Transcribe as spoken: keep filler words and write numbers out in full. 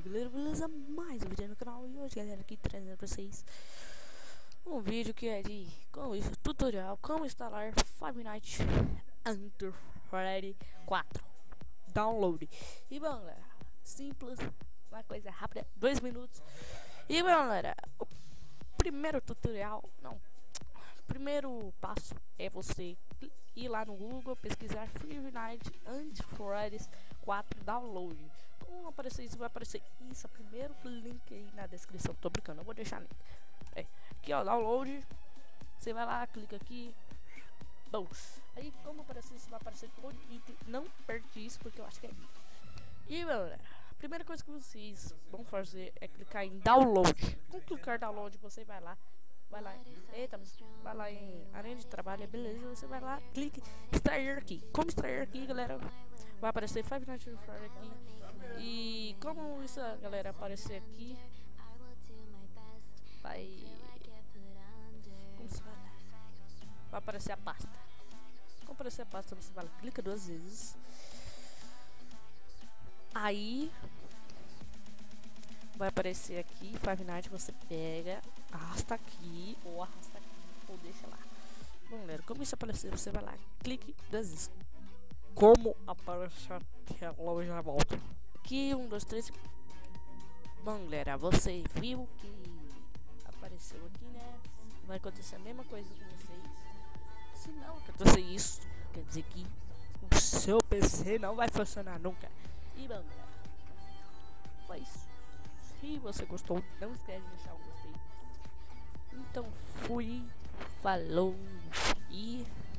galera, beleza? Mais um vídeo no canal e hoje, galera, aqui trazendo pra vocês um vídeo que é de como isso, tutorial, como instalar Five Nights at Freddy's quatro download. E bom, galera, simples, uma coisa rápida, dois minutos. E bom, galera, o primeiro tutorial, não, o primeiro passo é você ir lá no Google, pesquisar Five Nights at Freddy's quatro download. Como aparecer isso, vai aparecer isso, primeiro link aí na descrição. Tô brincando, eu vou deixar link. É, aqui ó, download. Você vai lá, clica aqui. Bom, aí como aparecer isso, vai aparecer todo item. Não perde isso porque eu acho que é item. E galera, a primeira coisa que vocês vão fazer é clicar em download. Com clicar em download, você vai lá. Vai lá, eita, vai lá em área de trabalho, beleza? Você vai lá, clique extrair aqui. Como extrair aqui, galera? Vai aparecer Five Nights at Freddy's aqui. E como isso, galera, aparecer aqui, vai, como se vai, vai aparecer a pasta. Como aparecer a pasta, você vai lá, clica duas vezes. Aí vai aparecer aqui Five Nights, você pega, arrasta aqui ou arrasta aqui ou deixa lá. Bom, galera, como isso aparecer, você vai lá, clique duas vezes. Como aparecer a tela, já volto. Aqui, um, dois, três. Bom, galera, você viu que apareceu aqui, né? Vai acontecer a mesma coisa com vocês. Se não acontecer isso, quer dizer que o seu P C não vai funcionar nunca. E bom, galera, foi isso. Se você gostou, não esquece de deixar um gostei. Então fui, falou e